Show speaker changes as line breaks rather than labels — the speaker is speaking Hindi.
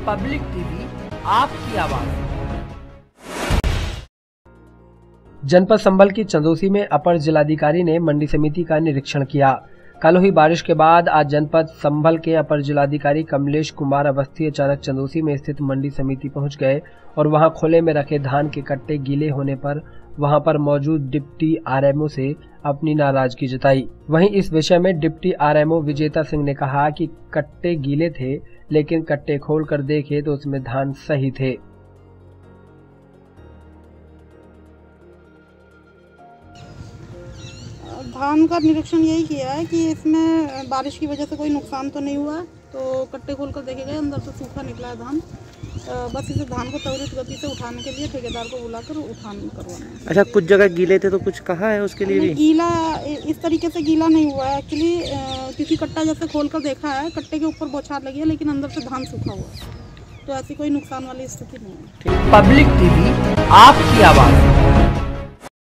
पब्लिक टीवी, आपकी आवाज।
जनपद संभल की चंदोसी में अपर जिलाधिकारी ने मंडी समिति का निरीक्षण किया। कल हुई बारिश के बाद आज जनपद संभल के अपर जिलाधिकारी कमलेश कुमार अवस्थी अचानक चंदोसी में स्थित मंडी समिति पहुंच गए और वहां खुले में रखे धान के कट्टे गीले होने पर वहां पर मौजूद डिप्टी आरएमओ से अपनी नाराजगी जताई। वहीं इस विषय में डिप्टी आरएमओ विजेता सिंह ने कहा कि कट्टे गीले थे, लेकिन कट्टे खोलकर देखे तो उसमें धान सही थे।
धान का निरीक्षण यही किया है कि इसमें बारिश की वजह से कोई नुकसान तो नहीं हुआ, तो कट्टे खोलकर देखे गए, अंदर से सूखा निकला है धान। बस इसे धान को त्वरित गति से उठाने के लिए ठेकेदार को बुलाकर उठान करवाना है।
अच्छा, कुछ जगह गीले थे तो कुछ कहा है उसके लिए भी?
गीला इस तरीके से गीला नहीं हुआ है एक्चुअली, क्योंकि कट्टा जैसे खोलकर देखा है, कट्टे के ऊपर बौछार लगी है, लेकिन अंदर से धान सूखा हुआ है, तो ऐसी कोई नुकसान वाली स्थिति नहीं है।
पब्लिक टीवी, आपकी आवाज।